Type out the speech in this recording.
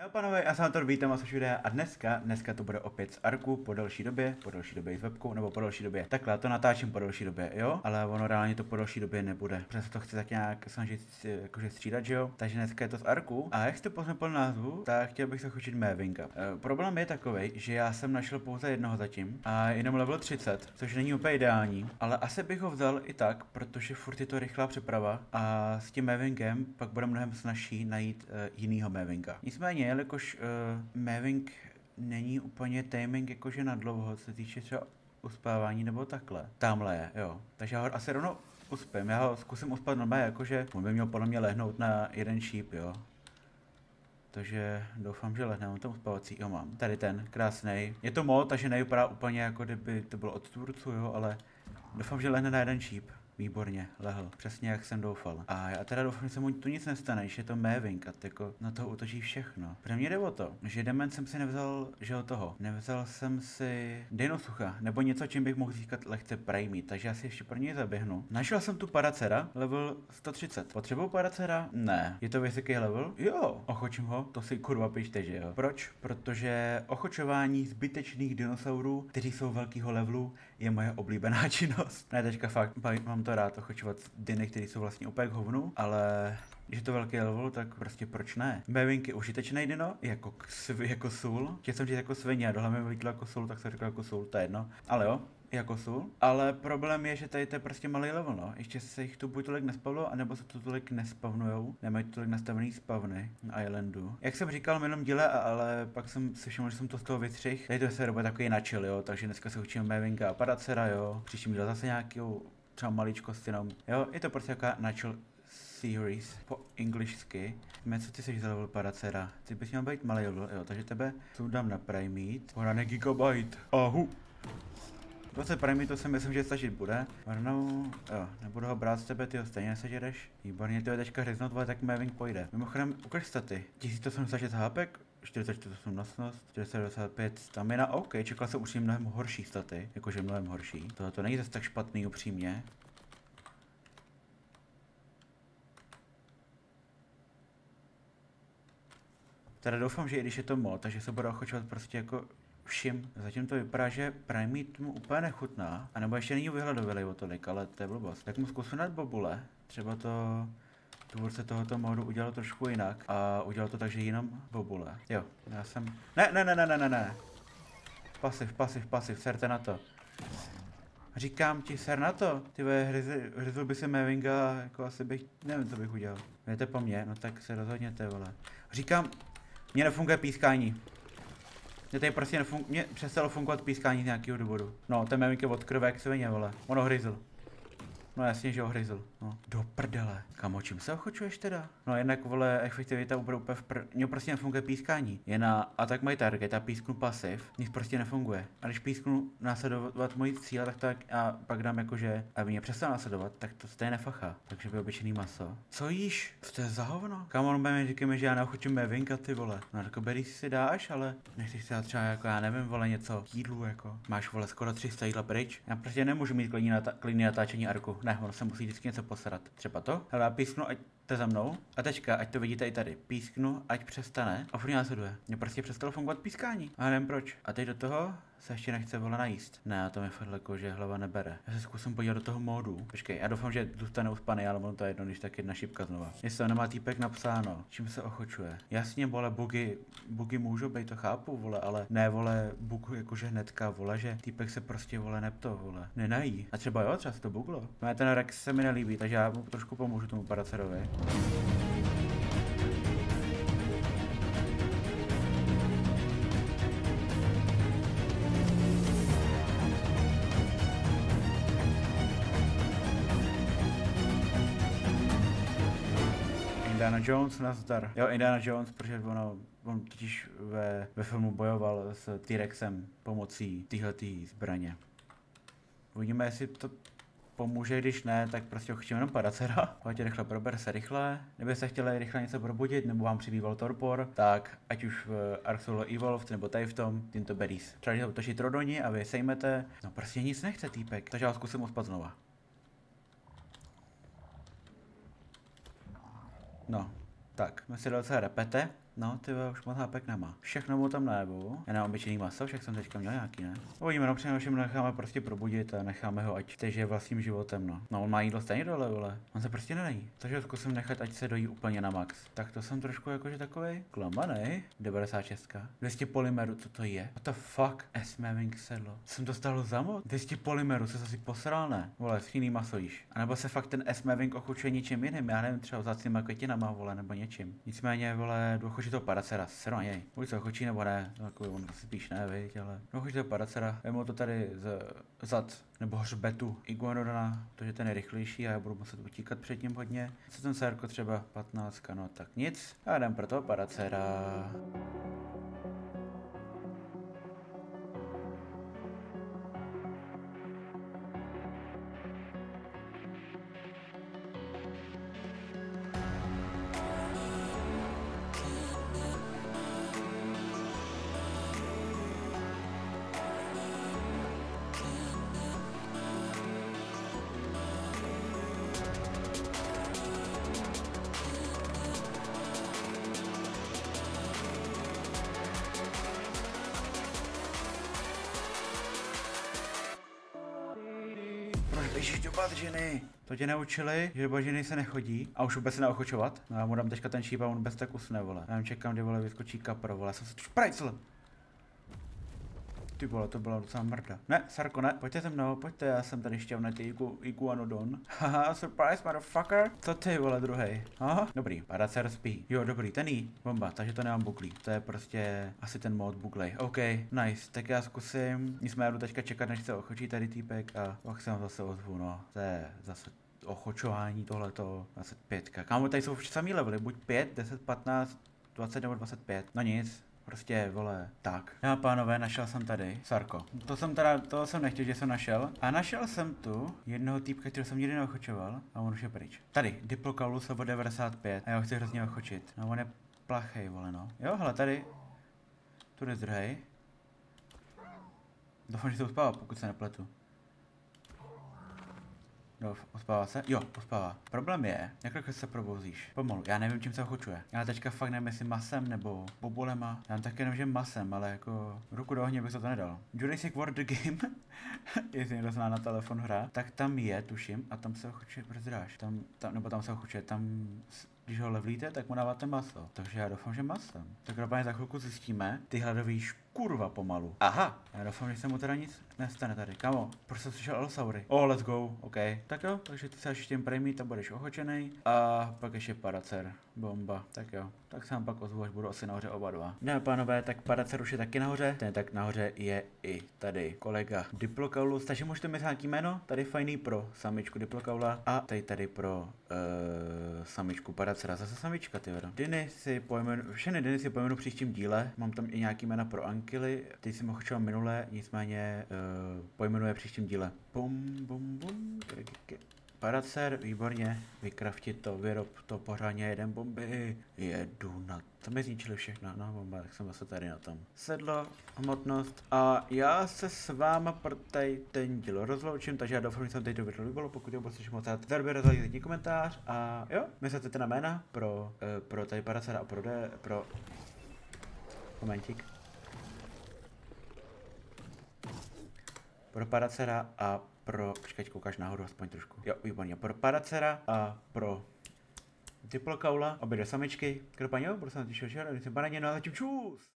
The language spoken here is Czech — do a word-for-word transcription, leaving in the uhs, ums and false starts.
Jo, panové, já jsem to vítám vás už videa a dneska, dneska to bude opět z Arku po delší době, po delší době s webkou, nebo po delší době. Takhle, to natáčím po delší době, jo, ale ono reálně to po delší době nebude. Protože se to chci tak nějak snažit jakože střídat, že jo. Takže dneska je to z Arku a jak jste poznal po názvu, tak chtěl bych se chočit Mavinga. E, problém je takovej, že já jsem našel pouze jednoho zatím a jenom level třicet, což není úplně ideální, ale asi bych ho vzal i tak, protože furt je to rychlá přeprava a s tím Mavingem pak bude mnohem snazší najít e, jinýho Mavinga. Nicméně, jelikož uh, Maving není úplně taming jakože na dlouho, co se týče třeba uspávání nebo takhle. Tamhle je, jo. Takže já ho asi rovnou uspím. Já ho zkusím uspat normálně, jakože on by měl podle mě lehnout na jeden šíp, jo. Takže doufám, že lehne, on tam uspávací, jo mám. Tady ten, krásnej. Je to mod, takže nevypadá úplně jako kdyby to bylo od tvůrců, jo, ale doufám, že lehne na jeden šíp. Výborně, lehl. Přesně jak jsem doufal. A já teda doufám, že se mu tu nic nestane, že je to Maving a jako na toho útočí všechno. Pro mě jde o to, že Dement jsem si nevzal, že o toho. Nevzal jsem si Dinosucha, nebo něco, čím bych mohl získat lehce Primate, takže já si ještě pro něj zaběhnu. Našel jsem tu Paracera, level sto třicet. Potřebuji Paracera? Ne. Je to vysoký level? Jo. Ochočím ho? To si kurva pište, že jo. Proč? Protože ochočování zbytečných dinosaurů, kteří jsou velkého levelu, je moje oblíbená činnost. Ne, teďka fakt, mám to rád ochočovat diny, které jsou vlastně úplně k hovnu, ale když je to velký level, tak prostě proč ne? Maving je užitečný dino, jako, jako sůl. Chtěl jsem říct jako svině, a dohle mi vylítlo jako sůl, tak jsem řekl jako sůl, to je jedno. Ale jo, jako sůl. Ale problém je, že tady to je prostě malý level, no. Ještě se jich tu buď tolik nespavlo, anebo se tu tolik nespavnujou. Nemají tolik nastavený spavny na islandu. Jak jsem říkal v minulém díle, ale pak jsem si všiml, že jsem to z toho vytřih. Tady to se robí takový načil, jo, takže dneska se učím Mavinga a Paracera, jo. Příštím díle zase nějakou třeba maličkost jenom. Jo, je to prostě taková natural series po anglicky. Mě, co ty jsi za level Paracera? Ty bys měl být malý level, jo, takže tebe dám na Primate. Ona ne gigabyte. Ahu. dvacet Primate to si myslím, že stačit bude. Varnou, jo, nebudu ho brát z tebe, ty ho stejně nesežereš. Výborně, ty ho teďka řeznout, ale tak Maving pojde. Mimochodem, ukaž staty. tisíc osm set šest hápek, čtyřicet čtyři nosnost, čtyřicet devadesát pět stamina, OK, čekal jsem určitě mnohem horší staty, jakože mnohem horší. Tohle to není zase tak špatný, upřímně. Teda doufám, že i když je to mod, takže se bude ochočovat prostě jako všim. Zatím to vypadá, že Primate mu úplně nechutná, anebo ještě není vyhledovělej o tolik, ale to je blbost. Tak mu zkusím dát bobule, třeba to tvůrce tohoto modu udělal trošku jinak a udělal to tak, že jenom bobule. Jo, já jsem... Ne, ne, ne, ne, ne, ne, ne. Pasiv, pasiv, pasiv, serte na to. Říkám ti, ser na to. Ty ve, hryzl by se Mavinga, jako asi bych, nevím, co bych udělal. Jdete po mně, no tak se rozhodněte, vole. Říkám, mně nefunguje pískání. Mně tady prostě nefunguje, mně přestalo fungovat pískání z nějakého důvodu. No, ten Maving je od krve jak svině, vole. Ono hryzl. No jasně, že ho hryzl. No, do prdele. Kamo, čím se ochočuješ teda? No jednak, vole, efektivita úplně úplně v pr... Mně prostě nefunguje pískání. Je na attack my target a písknu pasiv. Nic prostě nefunguje. A když písknu následovat mojí cíle, tak tak a pak dám jakože, aby mě přestal následovat, tak to stejně nefachá. Takže by obyčejný maso. Co jíš? To je za hovno? Kamo, mi říkáme, že já neochočím Mavinga, ty vole. No, jako berry si dáš, ale nechceš si dát třeba jako, já nevím, vole, něco jídlu jako. Máš, vole, skoro tři sta jídla pryč. Já prostě nemůžu mít klidný, nata klidný natáčení Arku. Ne, ono se musí vždycky něco posrat. Třeba to. Hele, já písknu, ať to za mnou. A teďka, ať to vidíte i tady. Písknu, ať přestane. A furt následuje. Mně prostě přestalo fungovat pískání. A nevím proč. A teď do toho se ještě nechce vole najíst. Ne, to mi fakt jako, že hlava nebere. Já se zkusím podívat do toho módu. Počkej, já doufám, že zůstane uspaný, ale ono to je jedno, když tak jedna šipka znova. Jestli to nemá týpek napsáno, čím se ochočuje. Jasně, vole, bugy, bugy můžou být, to chápu, vole, ale ne, vole, bug jakože hnedka, vole, že týpek se prostě, vole, nepto, vole, nenají. A třeba jo, třeba se to buglo. No, ten Rex se mi nelíbí, takže já mu trošku pomůžu tomu Paracerovi. Indiana Jones, nazdar. Jo, Indiana Jones, protože ono, on totiž ve, ve filmu bojoval s T-Rexem pomocí téhletý zbraně. Uvidíme, jestli to pomůže, když ne, tak prostě ochočím jenom Paracera. Pojďte rychle, prober se rychle. Kdybyste chtěli rychle něco probudit, nebo vám přibýval torpor, tak ať už v Ark Solo Evolved, nebo tady v tom, tímto berries. Třeba když otočí Trodoni a vy sejmete, no prostě nic nechce týpek. Takže já ho zkusím uspat znova. No, tak, my si docela repete. No, ty vole, už moc hápek nemá. Všechno mu tam najebu. Já nemám obyčejný maso, však jsem teďka měl nějaký, ne? Uvidíme, no přinejmenším necháme prostě probudit a necháme ho, ať žije vlastním životem, no. No, on má jídlo stejně dole, vole. On se prostě nenají. Takže ho zkusím nechat, ať se dojí úplně na max. Tak to jsem trošku jakože takovej klamanej. devadesát šest. dvě stě polymeru, co to je? What the fuck? S-Maving sedlo. Jsem to stalo za moc? dvě stě polymeru, se asi posral, ne? Vole, schýný maso jíš. A nebo se fakt ten S-Maving ochučuje něčím jiným, já nevím, třeba vzácnýma květinama, vole, nebo něčím. Nicméně, vole, jdu ochučit toho paracera, seru na něj. Buď se ochučí nebo ne, takový on asi spíš ne, viď, ale jdu ochučit toho paracera, vemu to tady z zad nebo hřbetu iguanodona, protože ten je rychlejší a já budu muset utíkat před ním hodně. Co ten sérko třeba patnáct, no tak nic. A jdem pro toho paracera. Proč běžíš do bažiny? To tě neučili, že do bažiny se nechodí a už vůbec se neochočovat? No já mu dám teďka ten šíp a on bez tak usne, vole. Já jen čekám, kdy vole vyskočí kapro, vole, já jsem se tu šprajcl. Ty vole, to byla docela mrda. Ne, Sarko, ne, pojďte se mnou, pojďte, já jsem tady šťavnatý iguanodon. Haha, surprise, motherfucker. Co ty, vole, druhej? Aha, dobrý, paracer spí. Jo, dobrý, ten jí, bomba, takže to nemám buklí. To je prostě asi ten mod buklej. OK, nice, tak já zkusím. Nicméně jdu teďka čekat, než se ochočí tady týpek a pak se vám zase ozvu, no. To je zase ochočování tohleto, dvacet pět. Kámo, tady jsou samý levely, buď pět, deset, patnáct, dvacet nebo dvacet pět. No nic. Prostě, vole, tak. Já, pánové, našel jsem tady Sarko. To jsem teda, to jsem nechtěl, že jsem našel. A našel jsem tu jednoho týpka, kterého jsem nikdy neochočoval. A on už je pryč. Tady, Diplocaulus Sobo devadesát pět. A já ho chci hrozně ochočit. No, on je plachej, vole, no. Jo, hele, tady. Tu je zdrhej. Doufám, že se uspává, pokud se nepletu. No, uspává se? Jo, uspává. Problém je, jak rychle se probouzíš. Pomalu, já nevím, čím se ochučuje. Já teďka fakt nevím, jestli masem nebo bobulema. Já taky nevím, že masem, ale jako ruku do ohně bych to nedal. Jurassic World The Game, jestli někdo zná na telefon hra, tak tam je, tuším, a tam se ochučuje, brzdáš. Tam, tam, nebo tam se ochučuje, tam, když ho levlíte, tak mu dáváte maso. Takže já doufám, že masem. Tak dopadně za chvilku zjistíme, ty hladový kurva pomalu. Aha, já doufám, že se mu teda nic nestane tady. Kamo, proč jsem slyšel Alsaury? Oh, let's go, OK. Tak jo, takže ty se až tím premit a budeš ochočenej. A pak ještě paracer. Bomba. Tak jo, tak se vám pak ozvu, až budu asi nahoře oba dva. No pánové, tak paracer už je taky nahoře. Ten tak nahoře je i tady kolega Diplocaulus. Takže můžete mi nějaký jméno. Tady fajný pro samičku Diplocaula. A tady tady pro uh, samičku paracera. Zase samička, ty vedo. Diny si pojmenu, všechny Diny si pojmenu v příštím díle. Mám tam i nějaký jména pro Ankily. Ty jsem ho chočil minule, nicméně uh, pojmenuje v příštím díle. Bum, bum, bum. Paracer, výborně, vykraftit to, vyrob to pořádně, jeden bomby, jedu na to, mi zničili všechno, no bomba, tak jsem zase tady na tom. Sedlo, hmotnost a já se s váma pro tady ten díl rozloučím, takže já doufám, že jsem tady to video líbilo, pokud jo, budu se moc rád, tady rozhodněte komentář a jo, myslete na jména pro, uh, pro tady Paracera a pro, de, pro, momentík. Pro Paracera a pro, počkej, koukáš nahoru aspoň trošku. Jo, výborně, pro Paracera a pro Diplocaula, obě dvě samičky. Každopádně jo, budu se na těšit, že? No a zatím čus!